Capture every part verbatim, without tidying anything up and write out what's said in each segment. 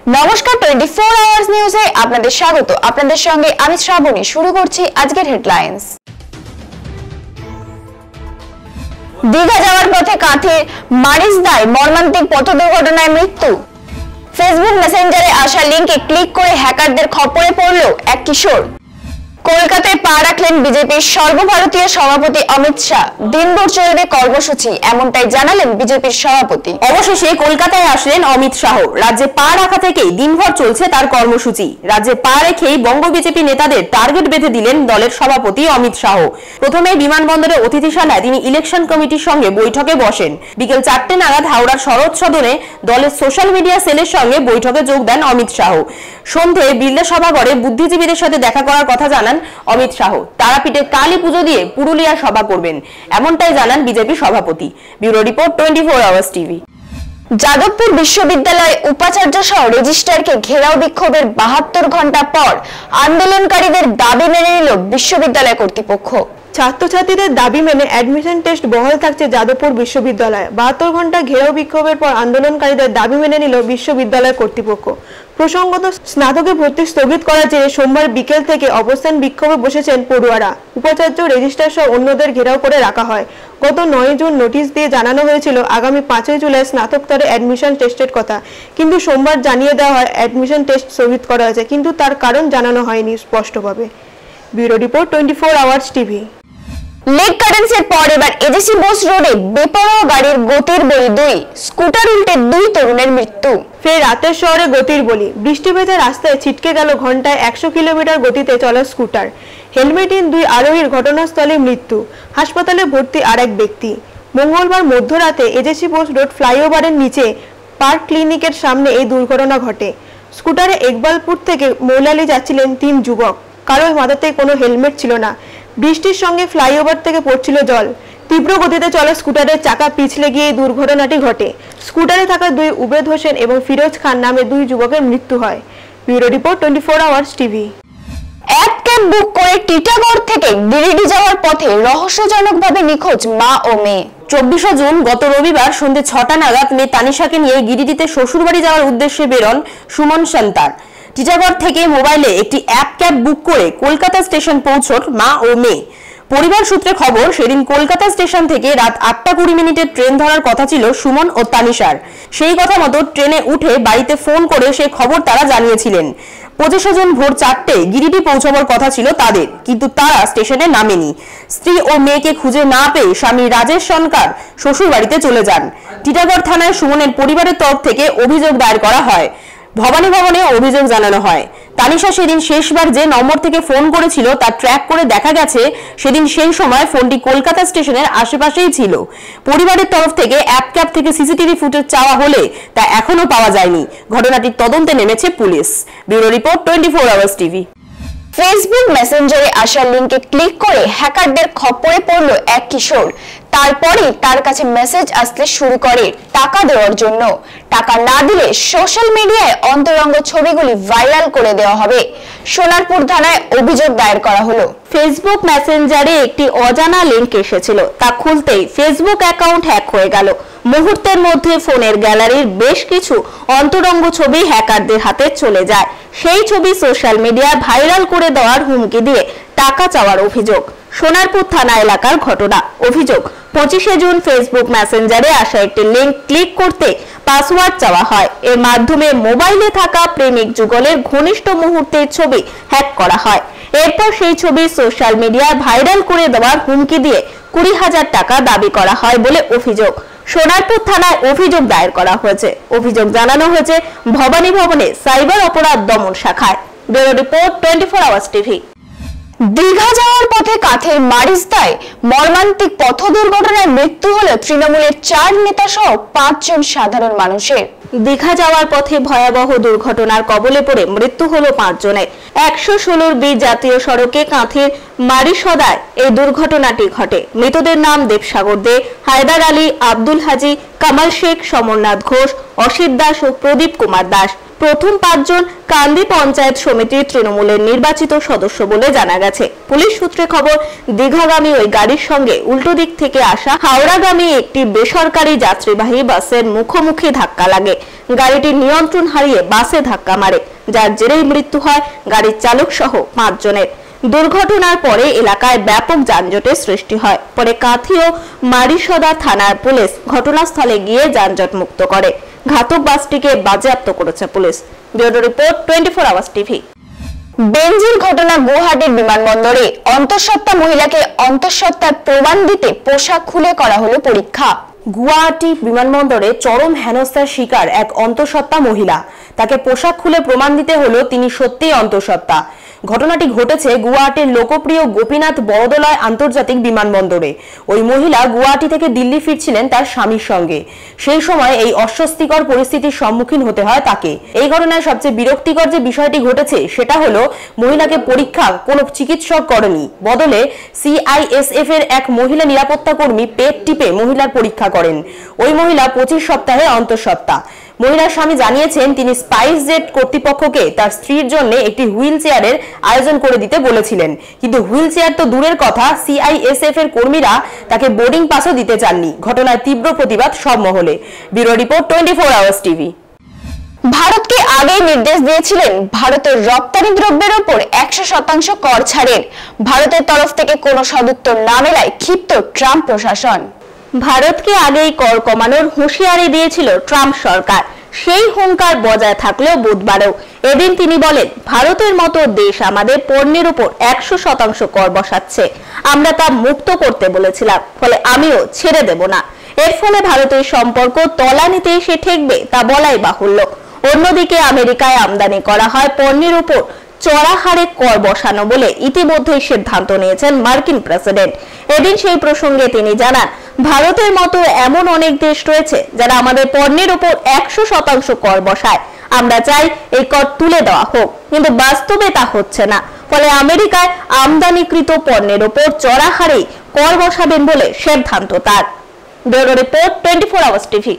নমস্কার twenty four hours নিউজে আপনাদের স্বাগত। আপনাদের সঙ্গে আমি শ্রাবণী। শুরু করছি আজকের হেডলাইন্স। দীঘা যাওয়ার পথে কাঁথির মারিসদায় মর্মান্তিক পথ দুর্ঘটনায় মৃত্যু। ফেসবুক মেসেঞ্জারে আসা লিঙ্কে ক্লিক করে হ্যাকারদের খপ্পরে পড়ল এক কিশোর। কলকাতায় পা রাখলেন বিজেপির সর্বভারতীয় সভাপতি অমিত শাহ। দিনভর চলবে কর্মসূচি, এমনটাই জানালেন বিজেপির সভাপতি। অবশেষে কলকাতায় আসলেন অমিত শাহ। রাজ্যে পা রাখা থেকেই দিনভর চলছে তার কর্মসূচি। রাজ্যে পা রেখেই বঙ্গ বিজেপি নেতাদের টার্গেট বেঁধে দিলেন দলের সভাপতি অমিত শাহ। প্রথমে বিমানবন্দরে অতিথিশালায় তিনি ইলেকশন কমিটির সঙ্গে বৈঠকে বসেন। বিকেল চারটে নাগাদ হাওড়ার শরৎ সদনে দলের সোশ্যাল মিডিয়া সেলের সঙ্গে বৈঠকে যোগ দেন অমিত শাহ। সন্ধ্যে বিড়লা সভাঘরে বুদ্ধিজীবীদের সাথে দেখা করার কথা জানান অমিত শাহ। তারাপীঠে কালী পুজো দিয়ে পুরুলিয়া সভা করবেন, এমনটাই জানান বিজেপি সভাপতি। Bureau report twenty four hours TV. Jadavpur বিশ্ববিদ্যালয়ে উপাচার্য সহ রেজিস্ট্রারকে ঘেরাও বিক্ষোভের বাহাত্তর ঘন্টা পর আন্দোলনকারীদের দাবি মেনে নিল বিশ্ববিদ্যালয় কর্তৃপক্ষ। ছাত্রছাত্রীদের দাবি মেনে অ্যাডমিশন টেস্ট বহাল থাকছে যাদবপুর বিশ্ববিদ্যালয়ে। বাহাত্তর ঘন্টা ঘেরাও বিক্ষোভের পর আন্দোলনকারীদের দাবি মেনে নিল বিশ্ববিদ্যালয় কর্তৃপক্ষ। প্রসঙ্গত, স্নাতকে ভর্তি স্থগিত করার জেরে সোমবার বিকেল থেকে অবস্থান বিক্ষোভে বসেছেন পড়ুয়ারা। উপাচার্য, রেজিস্ট্রার সহ অন্যদের ঘেরাও করে রাখা হয়। গত নয় জুন নোটিশ দিয়ে জানানো হয়েছিল আগামী পাঁচই জুলাই স্নাতক স্তরে অ্যাডমিশন টেস্টের কথা, কিন্তু সোমবার জানিয়ে দেওয়া হয় অ্যাডমিশন টেস্ট স্থগিত করা হয়েছে, কিন্তু তার কারণ জানানো হয়নি স্পষ্টভাবে। Bureau report twenty four hours TV. Lake কারেন্সের পর এবার এজেসি বোস রোডে বেপরোয়া গাড়ির গতির বলি দুই, স্কুটার উল্টে দুই তরুণের মৃত্যু। ফের রাতের শহরে গতির বলি। বৃষ্টি ভেজা রাস্তায় ছিটকে গেল ঘন্টায় একশো কিলোমিটার গতিতে চলা স্কুটার। হেলমেটহীন দুই আরোহীর ঘটনাস্থলে মৃত্যু। হাসপাতালে ভর্তি আর এক ব্যক্তি। মঙ্গলবার মধ্যরাতে এজেসি বোস রোড ফ্লাইওভারের নিচে পার্ক ক্লিনিকের সামনে এই দুর্ঘটনা ঘটে। স্কুটারে একবালপুর থেকে মৌলালি যাচ্ছিলেন তিন যুবক। কারোর মাথাতে কোনো হেলমেট ছিল না। বৃষ্টির সঙ্গে ফ্লাইওভার থেকে পড়ছিল জল। তীব্র গতিতে চলা স্কুটারের চাকা পিছলে গিয়ে এই দুর্ঘটনাটি ঘটে। স্কুটারে থাকা দুই উবেদ হোসেন এবং ফিরোজ খান নামে দুই যুবকের মৃত্যু হয়। Bureau report twenty four hours TV. এক ক্যাব বুক করে টিটাগড় থেকে গিরিডি যাওয়ার পথে রহস্যজনকভাবে নিখোঁজ মা ও মেয়ে। চব্বিশে জুন গত রবিবার সন্ধ্যে ছটা নাগাদ মেয়ে তানিশাকে নিয়ে গিরিডিতে শ্বশুরবাড়ি যাওয়ার উদ্দেশ্যে বেরোন সুমন সন্তার। টিটাগড় থেকে মোবাইলে একটি অ্যাপ ক্যাব বুক করে কলকাতা স্টেশন পৌঁছন মা ও মেয়ে। পরিবার সূত্রে খবর, সেদিন কলকাতা স্টেশন থেকে রাত আটটা কুড়ি মিনিটের ট্রেন ধরার কথা ছিল সুমন ও তানিশার। সেই কথা মতো ট্রেনে উঠে বাড়িতে ফোন করে সেই খবর তারা জানিয়েছিলেন। পঁচিশে জুন ভোর চারটে গিরিডি পৌঁছাবার কথা ছিল তাদের, কিন্তু তারা স্টেশনে নামেনি। স্ত্রী ও মেয়েকে খুঁজে না পেয়ে স্বামী রাজেশ সরকার শ্বশুর বাড়িতে চলে যান। টিটাগড় থানায় সুমনের পরিবারের তরফ থেকে অভিযোগ দায়ের করা হয়। ভবানী ভবনে অভিযোগ জানানো হয়। তানিশা সেদিন শেষবার যে নম্বর থেকে ফোন করেছিল তা ট্র্যাক করে দেখা গেছে সেদিন সেই সময় ফোনটি কলকাতা স্টেশনের আশেপাশেই ছিল। পরিবারের তরফ থেকে অ্যাপ ক্যাব থেকে সিসিটিভি ফুটেজ চাওয়া হলে তা এখনো পাওয়া যায়নি। ঘটনাটির তদন্তে নেমেছে পুলিশ। Bureau report twenty four hours TV. Facebook মেসেঞ্জারে আসা লিঙ্কে ক্লিক করে হ্যাকারদের খপ্পরে পড়ল এক কিশোর। তারপরে তার কাছে মেসেজ আসতে শুরু করে টাকা দেওয়ার জন্য। টাকা না দিলে সোশ্যাল মিডিয়ায় অন্তরঙ্গ ছবিগুলি ভাইরাল করে দেওয়া হবে। সোনারপুর থানায় অভিযোগ দায়ের করা হলো। ফেসবুক মেসেঞ্জারে একটি অজানা লিঙ্ক এসেছিল, তা খুলতেই ফেসবুক অ্যাকাউন্ট হ্যাক হয়ে গেল। মুহূর্তের মধ্যে ফোনের গ্যালারির বেশ কিছু অন্তরঙ্গ ছবি হ্যাকারদের হাতে চলে যায়। সেই ছবি সোশ্যাল মিডিয়ায় ভাইরাল করে দেওয়ার হুমকি দিয়ে টাকা চাওয়ার অভিযোগ। সোনারপুর থানা এলাকার ঘটনা। অভিযোগ, পঁচিশে জুন ফেসবুক মেসেঞ্জারে আসা একটি লিঙ্ক ক্লিক করতে পাসওয়ার্ড চাওয়া হয়। এর মাধ্যমে মোবাইলে থাকা প্রেমিক যুগলের ঘনিষ্ঠ মুহূর্তের ছবি হ্যাক করা হয়। এরপর সেই ছবি সোশ্যাল মিডিয়ায় ভাইরাল করে দেওয়ার হুমকি দিয়ে কুড়ি হাজার টাকা দাবি করা হয় বলে অভিযোগ। সোনারপুর থানায় অভিযোগ দায়ের করা হয়েছে। অভিযোগ জানানো হয়েছে ভবানী ভবনে সাইবার অপরাধ দমন শাখায়। Bureau report twenty four hours TV. Digha যাওয়ার পথে কাঁথির মারিসদায় মর্মান্তিক পথ দুর্ঘটনায় মৃত্যু হলো তৃণমূলের চার নেতা সহ পাঁচজন সাধারণ মানুষের। দীঘা যাওয়ার পথে ভয়াবহ দুর্ঘটনার কবলে পড়ে মৃত্যু হলো পাঁচজনের। একশো ষোলোর বি জাতীয় সড়কে কাঁথির মারিসদায় এই দুর্ঘটনাটি ঘটে। মৃতদের নাম দেবসাগর দে, হায়দার আলী, আব্দুল হাজি, কামাল শেখ, সমরনাথ ঘোষ, অসিত দাস ও প্রদীপ কুমার দাস। প্রথম পাঁচজন কান্দি পঞ্চায়েত সমিতির তৃণমূলের নির্বাচিত সদস্য বলে জানা গেছে। পুলিশ সূত্রে খবর, দীঘাগামী ওই গাড়ির সঙ্গে উল্টো দিক থেকে আসা হাওড়াগামী একটি বেসরকারি যাত্রীবাহী বাসের মুখোমুখি ধাক্কা লাগে। গাড়িটি নিয়ন্ত্রণ হারিয়ে বাসে ধাক্কা মারে, যার জেরেই মৃত্যু হয় গাড়ির চালক সহ পাঁচজনের। দুর্ঘটনার পরে এলাকায় ব্যাপক যানজটের সৃষ্টি হয়। পরে কাঁথি ও মারিসদা থানার পুলিশ ঘটনাস্থলে গিয়ে যানজট মুক্ত করে। ঘাতক বাসটিকে বাজেয়াপ্ত করেছে পুলিশ। Bureau report twenty four hours TV. বেনজির ঘটনা গুয়াহাটির বিমানবন্দরে অন্তঃসত্ত্বা মহিলাকে অন্তঃসত্ত্বার প্রমাণ দিতে পোশাক খুলে করা হলো পরীক্ষা। গুয়াহাটি বিমানবন্দরে চরম হেনস্থার শিকার এক অন্তঃসত্ত্বা মহিলা। তাকে পোশাক খুলে প্রমাণ দিতে হলো তিনি সত্যিই অন্তঃসত্ত্বা। ঘটনাটি ঘটেছে গুয়াহাটির লোকপ্রিয় গোপীনাথ বরদলয় আন্তর্জাতিক বিমানবন্দরে। ওই মহিলা গুয়াহাটি থেকে দিল্লি ফিরছিলেন তার স্বামীর সঙ্গে। সেই সময় এই অস্বস্তিকর পরিস্থিতির সম্মুখীন হতে হয় তাকে। এই ঘটনায় সবচেয়ে বিরক্তিকর যে বিষয়টি ঘটেছে সেটা হলো মহিলাকে পরীক্ষা কোনো চিকিৎসক করেনি, বদলে সিআইএসএফ এর এক মহিলা নিরাপত্তা কর্মী পেট টিপে মহিলার পরীক্ষা করেন। ওই মহিলা পঁচিশ সপ্তাহে অন্তঃসত্ত্বা। মহিলার স্বামী জানিয়েছেন তিনি স্পাইস জেট কর্তৃপক্ষকে তার স্ত্রীর জন্য একটি হুইল চেয়ারের আয়োজন করে দিতে বলেছিলেন, কিন্তু হুইল চেয়ার তো দূরের কথা, সিআইএসএফ এর কর্মীরা তাকে বোর্ডিং পাসও দিতে চাননি। ঘটনায় তীব্র প্রতিবাদ সব মহলে। Bureau report twenty four hours TV. ভারতকে আগেই নির্দেশ দিয়েছিলেন ভারতের রপ্তানি দ্রব্যের ওপর একশো শতাংশ কর ছাড়ের। ভারতের তরফ থেকে কোনো সদুত্তর না মেলায় ক্ষিপ্ত ট্রাম্প প্রশাসন। ভারতকে আগেই কর কমানোর হুঁশিয়ারি দিয়েছিল ট্রাম্প সরকার। সেই হুঙ্কার বজায় থাকলেও বুধবারেও এদিন তিনি বলেন, ভারতের মতো দেশ আমাদের পণ্যের উপর একশো শতাংশ কর বসাচ্ছে। আমরা তা মুক্ত করতে বলেছিলাম, ফলে আমিও ছেড়ে দেব না। এর ফলে ভারতের সম্পর্ক তলানিতে এসে ঠেকবে তা বলাই বাহুল্য। অন্যদিকে আমেরিকায় আমদানি করা হয় পণ্যের উপর চড়া হারে কর বসানো বলে ইতিমধ্যেই সিদ্ধান্ত নিয়েছেন মার্কিন প্রেসিডেন্ট। এদিন সেই প্রসঙ্গে তিনি জানান, ভারতের মতো এমন অনেক দেশ রয়েছে যারা আমাদের পণ্যের উপর একশো শতাংশ কর বসায়। আমরা চাই এই কর তুলে দেওয়া হোক, কিন্তু বাস্তবে তা হচ্ছে না। ফলে আমেরিকায় আমদানিকৃত পণ্যের উপর চড়া হারে কর বসাবেন বলে সিদ্ধান্ত তার। Bureau report twenty four hours TV.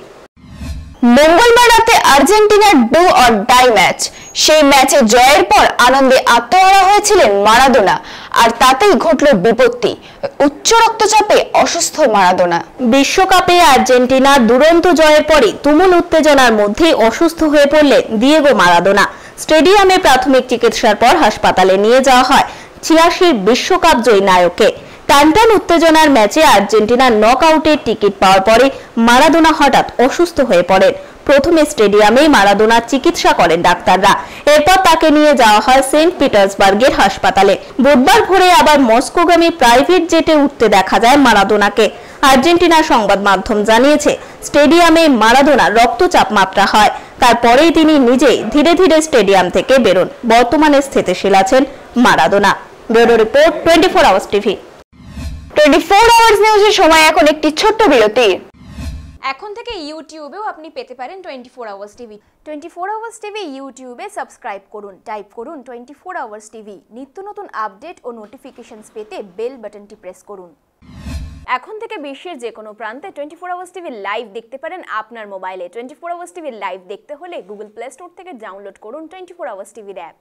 মঙ্গলবার রাতে আর্জেন্টিনার ডু অর ডাই ম্যাচ। সেই ম্যাচে জয়ের পর আনন্দে আত্মহারা হয়েছিলেন মারাদোনা, আর তাতেই ঘটল বিপত্তি। উচ্চ রক্তচাপে অসুস্থ মারাদোনা। বিশ্বকাপে আর্জেন্টিনা দুরন্ত জয়ের পরে তুমুল উত্তেজনার মধ্যে অসুস্থ হয়ে পড়লেন দিয়েগো মারাদোনা। স্টেডিয়ামে প্রাথমিক চিকিৎসার পর হাসপাতালে নিয়ে যাওয়া হয় ছিয়াশির বিশ্বকাপ জয়ী নায়ককে। টানটান উত্তেজনার ম্যাচে আর্জেন্টিনার নকআউটের টিকিট পাওয়ার পরে মারাদোনা হঠাৎ অসুস্থ হয়ে পড়েন। প্রথমে স্টেডিয়ামেই মারাদোনার চিকিৎসা করেন ডাক্তাররা। এরপর তাকে নিয়ে যাওয়া হয় সেন্ট পিটার্সবার্গের হাসপাতালে। বুধবার ভোরে আবার মস্কোগামী প্রাইভেট জেটে উঠতে দেখা যায় মারাদোনাকে। আর্জেন্টিনার সংবাদ মাধ্যম জানিয়েছে, স্টেডিয়ামে মারাদোনার রক্তচাপ মাত্রা হয়। তারপরেই তিনি নিজেই ধীরে ধীরে স্টেডিয়াম থেকে বেরোন। বর্তমানে স্থিতিশীল আছেন Maradona. Bureau report twenty four hours TV. Twenty four hours নিউজের সময় এখন একটি ছোট্ট বিরতি। এখন থেকে ইউটিউবেও আপনি পেতে পারেন twenty four hours TV. Twenty four hours TV ইউটিউবে সাবস্ক্রাইব করুন, টাইপ করুন টোয়েন্টি ফোর আওয়ার্স টিভি। নিত্য নতুন আপডেট ও নোটিফিকেশনস পেতে বেল বাটনটি প্রেস করুন। এখন থেকে বিশ্বের যে কোনো প্রান্তে twenty four hours TV live দেখতে পারেন আপনার মোবাইলে। Twenty four hours TV live দেখতে হলে গুগল প্লে স্টোর থেকে ডাউনলোড করুন টোয়েন্টি ফোর আওয়ার্স টিভির অ্যাপ।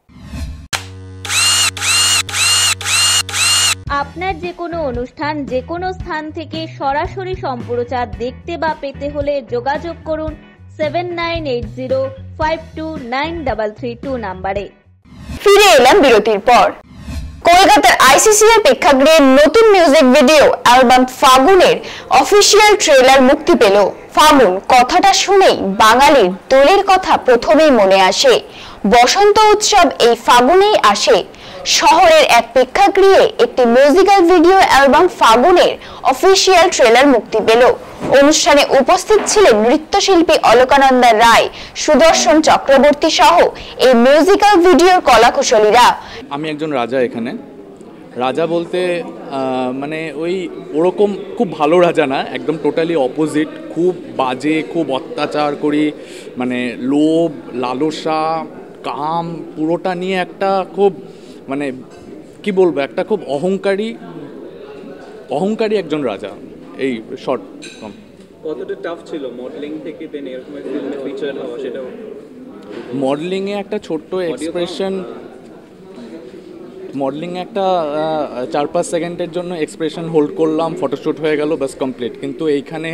আপনার যে কোনো অনুষ্ঠান যে কোনো স্থান থেকে সরাসরি সম্প্রচার দেখতে বা পেতে হলে যোগাযোগ করুন seven nine eight zero five two nine double three two নাম্বারে। ফিরে এলাম বিরতির পর। কলকাতার আইসিসিআর প্রেক্ষাগৃহে নতুন মিউজিক ভিডিও অ্যালবাম ফাগুনের অফিসিয়াল ট্রেলার মুক্তি পেল। ফাগুন কথাটা শুনেই বাঙালির দোলের কথা প্রথমেই মনে আসে। বসন্ত উৎসব এই ফাগুনেই আসে। শহরের এক প্রেক্ষাগৃহে একটি মিউজিক্যাল ভিডিও অ্যালবাম ফাগুনের অফিসিয়াল ট্রেলার মুক্তি পেল। অনুষ্ঠানে উপস্থিত ছিলেন নৃত্যশিল্পী অলকানন্দা রায়, সুদর্শন চক্রবর্তী সহ এই মিউজিক্যাল ভিডিওর কলাকুশলীরা। আমি একজন রাজা এখানে। রাজা বলতে মানে ওই ওরকম খুব ভালো রাজা না, একদম টোটালি অপোজিট। খুব বাজে, খুব অত্যাচার করি, মানে লোভ, লালসা, কাম পুরোটা নিয়ে একটা খুব মানে কি বলবো, একটা খুব অহংকারী অহংকারী একজন রাজা। এই শর্ট ফর্ম। কতটা টাফ ছিল মডেলিং থেকে দেন এরকম ফিল্মে ফিচার হওয়া? সেটাও মডেলিংয়ে একটা ছোট্ট এক্সপ্রেশন মডেলিংয়ে একটা চার পাঁচ সেকেন্ডের জন্য এক্সপ্রেশন হোল্ড করলাম, ফটোশ্যুট হয়ে গেল, বাস কমপ্লিট। কিন্তু এইখানে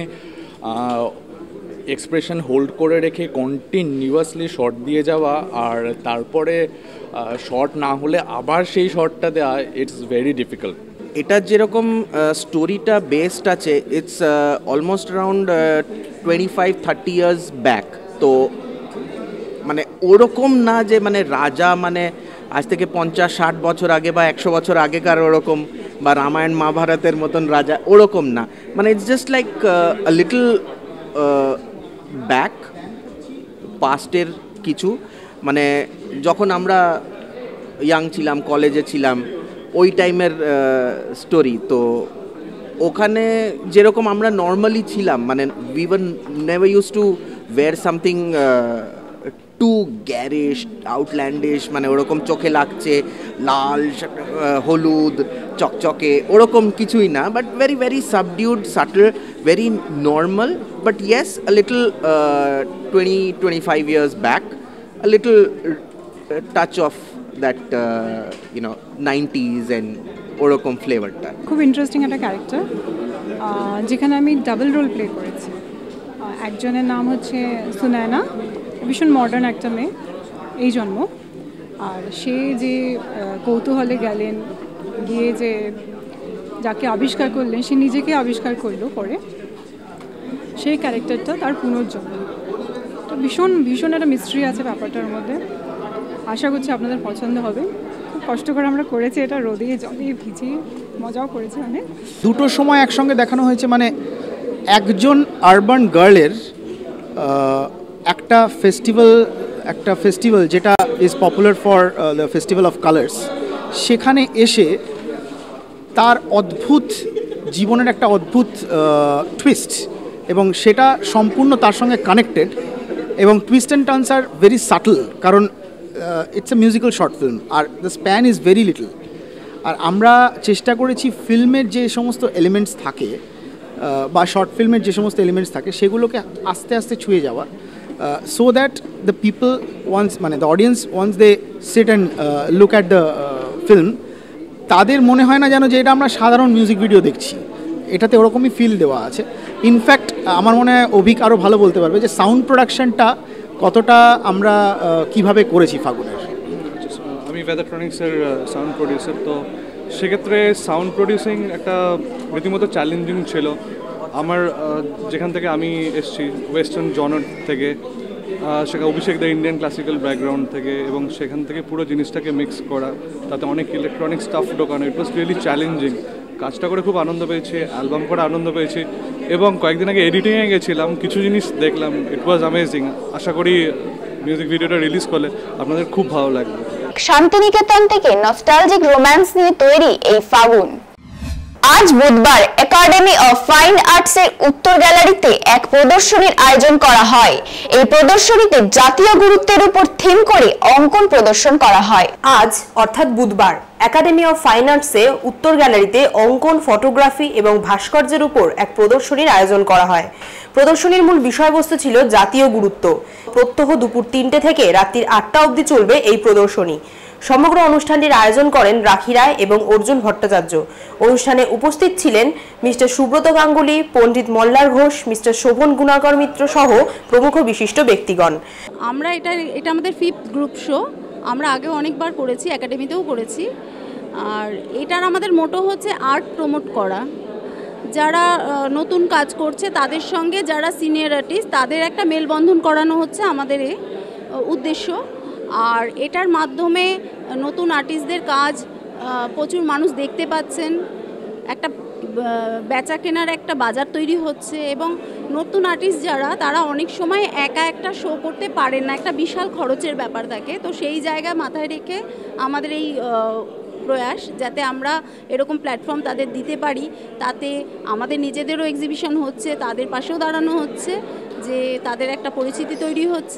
এক্সপ্রেশন হোল্ড করে রেখে কন্টিনিউয়াসলি শট দিয়ে যাওয়া, আর তারপরে শট না হলে আবার সেই শটটা দেওয়া, ইটস ভেরি ডিফিকাল্ট। এটার যেরকম স্টোরিটা বেসড আছে, it's almost around twenty five thirty years back. তো মানে ওরকম না যে মানে রাজা মানে আজ থেকে পঞ্চাশ ষাট বছর আগে বা একশো বছর আগেকার ওরকম, বা রামায়ণ মহাভারতের মতন রাজা, ওরকম না। মানে it's just like a little back পাস্টের কিছু, মানে যখন আমরা ইয়াং ছিলাম, কলেজে ছিলাম, ওই টাইমের স্টোরি। তো ওখানে যেরকম আমরা নর্মালি ছিলাম, মানে we were never use to wear something too garish outlandish, মানে ওরকম চোখে লাগছে লাল হলুদ চকচকে, ওরকম কিছুই না, but very very subdued, subtle, very normal, but yes a little twenty twenty five years back, a little touch of that you know nineties and ওরকম ফ্লেভারটা। খুব ইন্টারেস্টিং একটা ক্যারেক্টার, যেখানে আমি ডাবল রোল প্লে করেছি। একজনের নাম হচ্ছে সুনায়না, ভীষণ মডার্ন একটা মেয়ে, এই জন্ম। আর সে যে কৌতূহলে গেলেন, গিয়ে যে যাকে আবিষ্কার করলেন, সে নিজেকে আবিষ্কার করলো পরে, সেই ক্যারেক্টারটা তার পুনর্জন্ম। তো ভীষণ ভীষণ একটা মিস্ট্রি আছে ব্যাপারটার মধ্যে। আশা করছি আপনাদের পছন্দ হবে। খুব কষ্ট করে আমরা করেছি এটা, রোদে জলে ভিজিয়ে, মজাও করেছি অনেক। দুটো সময় একসঙ্গে দেখানো হয়েছে, মানে একজন আরবান গার্লের একটা ফেস্টিভ্যাল একটা ফেস্টিভ্যাল যেটা is popular for the festival of colours, সেখানে এসে তার অদ্ভুত জীবনের একটা অদ্ভুত টুইস্ট, এবং সেটা সম্পূর্ণ তার সঙ্গে কানেক্টেড, এবং twist and turns are very subtle, কারণ it's a musical short film, আর the span is very little. আর আমরা চেষ্টা করেছি ফিল্মের যে সমস্ত এলিমেন্টস থাকে বা শর্ট ফিল্মের যে সমস্ত এলিমেন্টস থাকে সেগুলোকে আস্তে আস্তে ছুঁয়ে যাওয়া, so that the people once মানে the audience once they sit and look at the film, তাদের মনে হয় না যেন যে এটা আমরা সাধারণ মিউজিক ভিডিও দেখছি, এটাতে ওরকমই ফিল দেওয়া আছে। ইনফ্যাক্ট আমার মনে হয় অভিক আরও ভালো বলতে পারবে যে সাউন্ড প্রোডাকশনটা কতটা আমরা কিভাবে করেছি ফাগুনের। আমি ভেদাট্রনিক্সের সাউন্ড প্রডিউসার, তো সেক্ষেত্রে সাউন্ড প্রডিউসিং একটা রীতিমতো চ্যালেঞ্জিং ছিল আমার। যেখান থেকে আমি এসেছি ওয়েস্টার্ন জনার থেকে, সেখানে Abhishek da Indian classical background থেকে, এবং সেখান থেকে পুরো জিনিসটাকে মিক্স করা, তাতে অনেক ইলেকট্রনিক স্টাফ ঢোকানো, ইট ওয়াজ রিয়েলি চ্যালেঞ্জিং। কাজটা করে খুব আনন্দ পেয়েছি, অ্যালবাম করে আনন্দ পেয়েছি, এবং কয়েকদিন আগে এডিটিংয়ে গেছিলাম, কিছু জিনিস দেখলাম, ইট ওয়াজ অ্যামেজিং। আশা করি মিউজিক ভিডিওটা রিলিজ করলে আপনাদের খুব ভালো লাগবে। শান্তিনিকেতন থেকে নস্টালজিক রোম্যান্স নিয়ে তৈরি এই ফাগুন। আজ বুধবার একাডেমি অফ ফাইন আর্টসের উত্তর গ্যালারিতে এক প্রদর্শনীর আয়োজন করা হয়। এই প্রদর্শনীতে জাতীয় গুরুত্বের উপর থিম করে অঙ্কন প্রদর্শন করা হয়। আজ অর্থাৎ বুধবার একাডেমি অফ ফাইন আর্টসে উত্তর গ্যালারিতে অঙ্কন, ফটোগ্রাফি এবং ভাস্কর্যের উপর এক প্রদর্শনীর আয়োজন করা হয়। প্রদর্শনীর মূল বিষয়বস্তু ছিল জাতীয় গুরুত্ব। প্রত্যহ দুপুর তিনটে থেকে রাত্রির আটটা অবধি চলবে এই প্রদর্শনী। সমগ্র অনুষ্ঠানটির আয়োজন করেন রাখি রায় এবং অর্জুন ভট্টাচার্য। অনুষ্ঠানে উপস্থিত ছিলেন মিস্টার সুব্রত গাঙ্গুলি, পণ্ডিত মল্লার ঘোষ, মিস্টার শোভন গুণাকর মিত্র সহ প্রমুখ বিশিষ্ট ব্যক্তিগণ। আমরা এটা এটা আমাদের ফিফথ গ্রুপ শো। আমরা আগেও অনেকবার করেছি, একাডেমিতেও করেছি। আর এটার আমাদের মোটো হচ্ছে আর্ট প্রমোট করা। যারা নতুন কাজ করছে তাদের সঙ্গে যারা সিনিয়র আর্টিস্ট, তাদের একটা মেলবন্ধন করানো হচ্ছে আমাদের এই উদ্দেশ্য। আর এটার মাধ্যমে নতুন আর্টিস্টদের কাজ প্রচুর মানুষ দেখতে পাচ্ছেন, একটা বেচা কেনার একটা বাজার তৈরি হচ্ছে, এবং নতুন আর্টিস্ট যারা তারা অনেক সময় একা একটা শো করতে পারেন না, একটা বিশাল খরচের ব্যাপার থাকে। তো সেই জায়গা মাথায় রেখে আমাদের এই প্রয়াস, যাতে আমরা এরকম প্ল্যাটফর্ম তাদের দিতে পারি, তাতে আমাদের নিজেদেরও এক্সিবিশন হচ্ছে, তাদের পাশেও দাঁড়ানো হচ্ছে, যে তাদের একটা পরিচিতি তৈরি হচ্ছে, একটা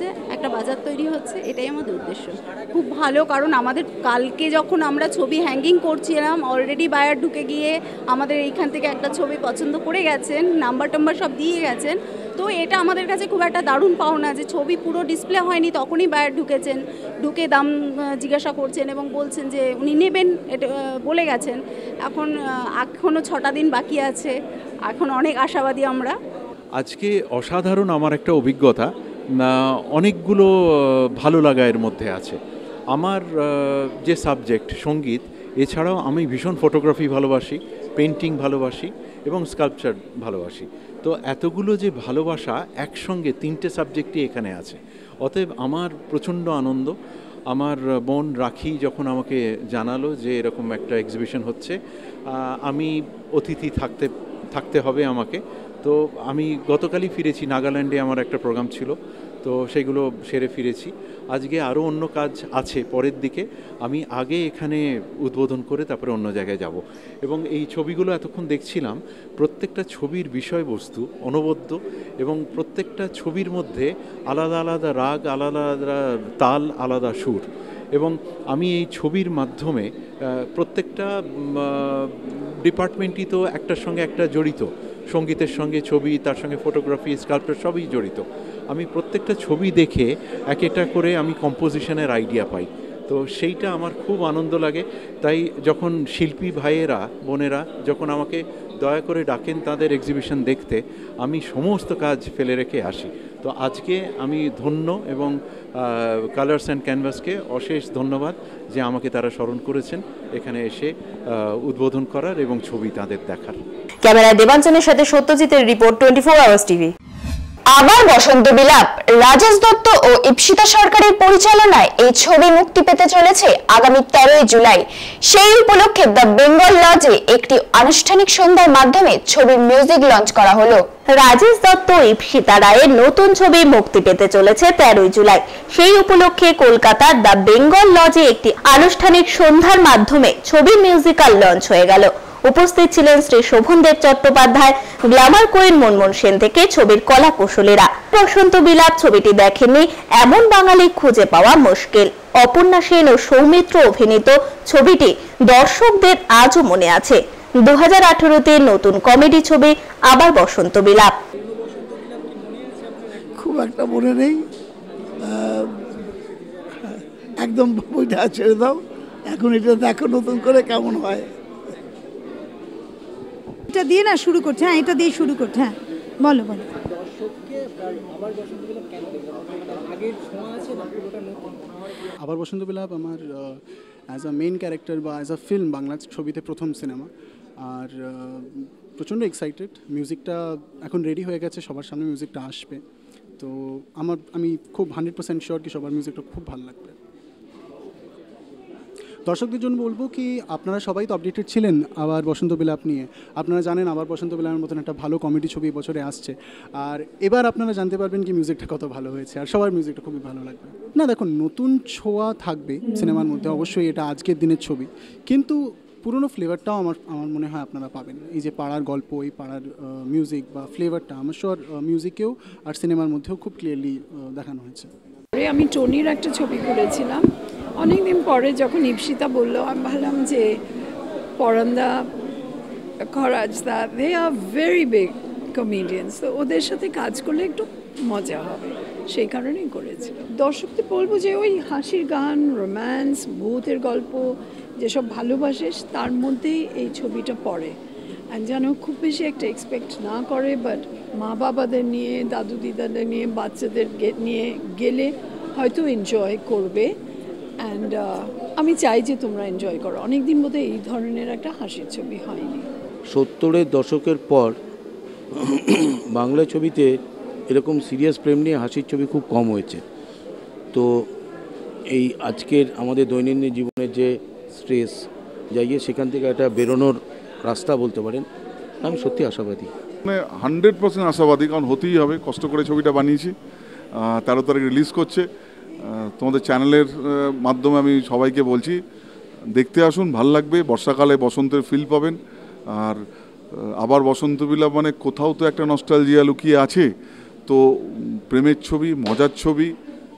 একটা বাজার তৈরি হচ্ছে, এটাই আমাদের উদ্দেশ্য। খুব ভালো, কারণ আমাদের কালকে যখন আমরা ছবি হ্যাঙ্গিং করছিলাম অলরেডি বায়ার ঢুকে গিয়ে আমাদের এইখান থেকে একটা ছবি পছন্দ করে গেছেন, নাম্বার টাম্বার সব দিয়ে গেছেন। তো এটা আমাদের কাছে খুব একটা দারুণ পাওনা যে ছবি পুরো ডিসপ্লে হয়নি তখনই বায়ার ঢুকেছেন, ঢুকে দাম জিজ্ঞাসা করছেন এবং বলছেন যে উনি নেবেন, এটা বলে গেছেন। এখন এখনও ছটা দিন বাকি আছে, এখন অনেক আশাবাদী আমরা। আজকে অসাধারণ আমার একটা অভিজ্ঞতা, অনেকগুলো ভালো লাগা এর মধ্যে আছে। আমার যে সাবজেক্ট সঙ্গীত, এছাড়াও আমি ভীষণ ফটোগ্রাফি ভালোবাসি, পেন্টিং ভালোবাসি এবং স্কাল্পচার ভালোবাসি। তো এতগুলো যে ভালোবাসা একসঙ্গে তিনটে সাবজেক্টই এখানে আছে, অতএব আমার প্রচণ্ড আনন্দ। আমার বোন রাখি যখন আমাকে জানালো যে এরকম একটা এক্সিবিশন হচ্ছে, আমি অতিথি থাকতে থাকতে হবে আমাকে। তো আমি গতকালই ফিরেছি, নাগাল্যান্ডে আমার একটা প্রোগ্রাম ছিল, তো সেগুলো সেরে ফিরেছি। আজকে আরও অন্য কাজ আছে পরের দিকে, আমি আগে এখানে উদ্বোধন করে তারপরে অন্য জায়গায় যাব। এবং এই ছবিগুলো এতক্ষণ দেখছিলাম, প্রত্যেকটা ছবির বিষয়বস্তু অনবদ্য এবং প্রত্যেকটা ছবির মধ্যে আলাদা আলাদা রাগ, আলাদা আলাদা তাল, আলাদা সুর। এবং আমি এই ছবির মাধ্যমে প্রত্যেকটা ডিপার্টমেন্টই তো একটার সঙ্গে একটা জড়িত, সঙ্গীতের সঙ্গে ছবি, তার সঙ্গে ফটোগ্রাফি, স্কাল্পচার সবই জড়িত। আমি প্রত্যেকটা ছবি দেখে এক একটা করে আমি কম্পোজিশনের আইডিয়া পাই, তো সেইটা আমার খুব আনন্দ লাগে। তাই যখন শিল্পী ভাইয়েরা, বোনেরা যখন আমাকে দয়া করে ডাকেন তাদের এক্সিবিশন দেখতে, আমি সমস্ত কাজ ফেলে রেখে আসি। তো আজকে আমি ধন্য এবং কালার্স অ্যান্ড ক্যানভাসকে অশেষ ধন্যবাদ যে আমাকে তারা স্মরণ করেছেন এখানে এসে উদ্বোধন করার এবং ছবি তাদের দেখার। ক্যামেরায় দেবাঞ্জনের সাথে সত্যজিতের report, twenty four hours TV. Abar Basanta বিলাপ, রাজেশ দত্ত ও ইপসিতা সরকারের পরিচালনায় এই ছবি মুক্তি পেতে চলেছে আগামী তেরোই জুলাই। সেই উপলক্ষে দ্য বেঙ্গল লজে একটি আনুষ্ঠানিক সন্ধ্যার মাধ্যমে ছবির মিউজিক লঞ্চ করা হলো। রাজেশ দত্ত ও ইপসিতা রায়ের নতুন ছবি মুক্তি পেতে চলেছে তেরোই জুলাই। সেই উপলক্ষে কলকাতার দ্য বেঙ্গল লজে একটি আনুষ্ঠানিক সন্ধ্যার মাধ্যমে ছবির মিউজিক্যাল লঞ্চ হয়ে গেল। উপস্থিত ছিলেন শ্রী শোভনদেব চট্টোপাধ্যায়, গ্ল্যামার কুইন মনমোহন সেন থেকে ছবির কলা কুশলীরা। বসন্ত বিলাপ ছবিটি দেখেননি এমন বাঙালি খুঁজে পাওয়া মুশকিল। অপর্ণা সেন ও সৌমিত্র অভিনীত ছবিটি দর্শকদের আজও মনে আছে। দু হাজার আঠারোতে নতুন কমেডি ছবি আবার বসন্ত বিলাপ। খুব একটা মনে নেই, একদম বইটা ছেড়ে দাও, এখন এটা দেখো নতুন করে কেমন হয়। এটা দিয়ে না শুরু করছে, হ্যাঁ এটা দিয়ে শুরু করছে, হ্যাঁ বলো বলো। আবার বসন্ত বিলাপ আমার অ্যাজ আ মেইন ক্যারেক্টার বা অ্যাজ আ ফিল্ম বাংলা ছবিতে প্রথম সিনেমা, আর প্রচণ্ড এক্সাইটেড। মিউজিকটা এখন রেডি হয়ে গেছে, সবার সামনে মিউজিকটা আসবে, তো আমার আমি খুব হান্ড্রেড পার্সেন্ট শিওর কি সবার মিউজিকটা খুব ভালো লাগবে। দর্শকদের জন্য বলবো কি, আপনারা সবাই তো আপডেটেড ছিলেন আবার বসন্ত বিলাপ নিয়ে। আপনারা জানেন আবার বসন্ত বিলাপের মতন একটা ভালো কমেডি ছবি বছরে আসছে, আর এবার আপনারা জানতে পারবেন কি মিউজিকটা কত ভালো হয়েছে, আর সবার মিউজিকটা খুবই ভালো লাগবে। না দেখুন, নতুন ছোঁয়া থাকবে সিনেমার মধ্যে, অবশ্যই এটা আজকের দিনের ছবি, কিন্তু পুরনো ফ্লেভারটাও আমার আমার মনে হয় আপনারা পাবেন। এই যে পাড়ার গল্প, এই পাড়ার মিউজিক বা ফ্লেভারটা আমার শিওর মিউজিকেও আর সিনেমার মধ্যেও খুব ক্লিয়ারলি দেখানো হয়েছে। আমি টনির একটা ছবি করেছিলাম অনেকদিন পরে, যখন ইপসিতা বললো আমি ভাবলাম যে পরান্দা, খরাজদা, they are very big comedians, তো ওদের সাথে কাজ করলে একটু মজা হবে, সেই কারণেই করেছিলাম। দর্শকদের বলবো যে ওই হাসির গান, রোম্যান্স, ভূতের গল্প যেসব ভালোবাসে তার মধ্যেই এই ছবিটা পড়ে, অ্যান্ড যেন খুব বেশি একটা এক্সপেক্ট না করে, বাট মা বাবাদের নিয়ে, দাদু দিদাদের নিয়ে, বাচ্চাদের নিয়ে গেলে হয়তো এনজয় করবে। অ্যান্ড আমি চাই যে তোমরা এনজয় করো। অনেকদিন বোধহয় এই ধরনের একটা হাসির ছবি হয়নি। সত্তরের দশকের পর বাংলা ছবিতে এরকম সিরিয়াস প্রেম নিয়ে হাসির ছবি খুব কম হয়েছে। তো এই আজকের আমাদের দৈনন্দিন জীবনের যে স্ট্রেস যাইয়ে সেখান থেকে একটা বেরোনোর রাস্তা বলতে পারেন, আমি সত্যি আশাবাদী, মানে হান্ড্রেড পার্সেন্ট আশাবাদী, কারণ হতেই হবে, কষ্ট করে ছবিটা বানিয়েছি। তেরো তারিখ রিলিজ করছে, তোমাদের চ্যানেলের মাধ্যমে আমি সবাইকে বলছি দেখতে আসুন, ভাল লাগবে। বর্ষাকালে বসন্তের ফিল পাবেন, আর আবার বসন্ত বিলাপ মানে কোথাও তো একটা নস্টালজিয়া লুকিয়ে আছে। তো প্রেমের ছবি, মজার ছবি,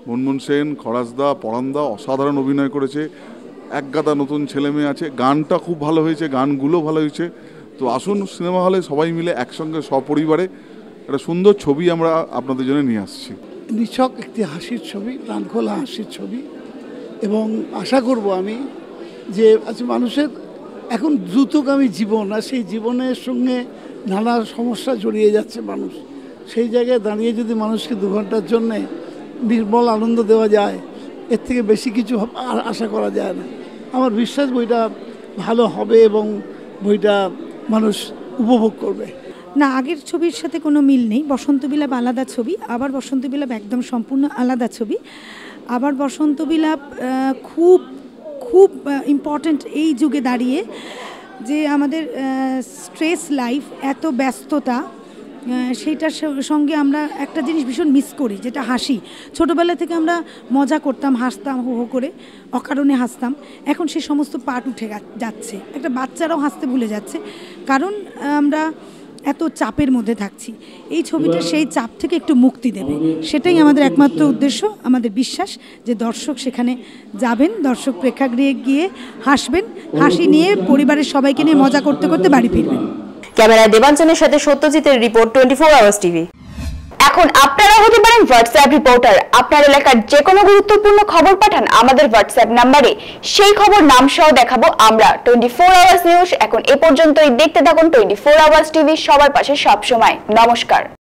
মুনমুন সেন, খরাজদা, পরান্দা অসাধারণ অভিনয় করেছে, এক গাদা নতুন ছেলে মেয়ে আছে, গানটা খুব ভালো হয়েছে, গানগুলো ভালো হয়েছে। তো আসুন সিনেমা হলে সবাই মিলে একসঙ্গে সপরিবারে একটা সুন্দর ছবি আমরা আপনাদের জন্য নিয়ে আসছি। নিছক একটি হাসির ছবি, প্রাণখোলা হাসির ছবি, এবং আশা করব আমি যে আচ্ছা মানুষের এখন দ্রুতগামী জীবন, আর সেই জীবনের সঙ্গে নানা সমস্যা জড়িয়ে যাচ্ছে মানুষ। সেই জায়গায় দাঁড়িয়ে যদি মানুষকে দু ঘন্টার জন্যে নির্মল আনন্দ দেওয়া যায়, এর থেকে বেশি কিছু আর আশা করা যায় না। আমার বিশ্বাস বইটা ভালো হবে এবং বইটা মানুষ উপভোগ করবে। না, আগের ছবির সাথে কোনো মিল নেই। বসন্ত বিলাপ আলাদা ছবি, আবার বসন্ত বিলাপ একদম সম্পূর্ণ আলাদা ছবি। আবার বসন্ত বিলাপ খুব খুব ইম্পর্ট্যান্ট এই যুগে দাঁড়িয়ে, যে আমাদের স্ট্রেস লাইফ, এত ব্যস্ততা, সেইটার সঙ্গে আমরা একটা জিনিস ভীষণ মিস করি, যেটা হাসি। ছোটোবেলা থেকে আমরা মজা করতাম, হাসতাম, হো হো করে অকারণে হাসতাম। এখন সেই সমস্ত পার্ট উঠে যাচ্ছে, একটা বাচ্চারাও হাসতে ভুলে যাচ্ছে, কারণ আমরা এত চাপের মধ্যে থাকছি। এই ছবিটা সেই চাপ থেকে একটু মুক্তি দেবে, সেটাই আমাদের একমাত্র উদ্দেশ্য। আমাদের বিশ্বাস যে দর্শক সেখানে যাবেন, দর্শক প্রেক্ষাগৃহে গিয়ে হাসবেন, হাসি নিয়ে পরিবারের সবাইকে নিয়ে মজা করতে করতে বাড়ি ফিরবেন। ক্যামেরায় দেবাঞ্জনের সাথে সত্যজিতের report, twenty four hours TV. এখন আপনারা হতে পারেন হোয়াটসঅ্যাপ রিপোর্টার। আপনার এলাকার যে কোনো গুরুত্বপূর্ণ খবর পাঠান আমাদের হোয়াটসঅ্যাপ নাম্বারে, সেই খবর নাম সহ দেখাবো আমরা। টোয়েন্টি ফোর আওয়ার্স নিউজ এখন এ পর্যন্তই। দেখতে থাকুন টোয়েন্টি ফোর আওয়ার্স টিভি, সবার পাশে সব সময়। নমস্কার।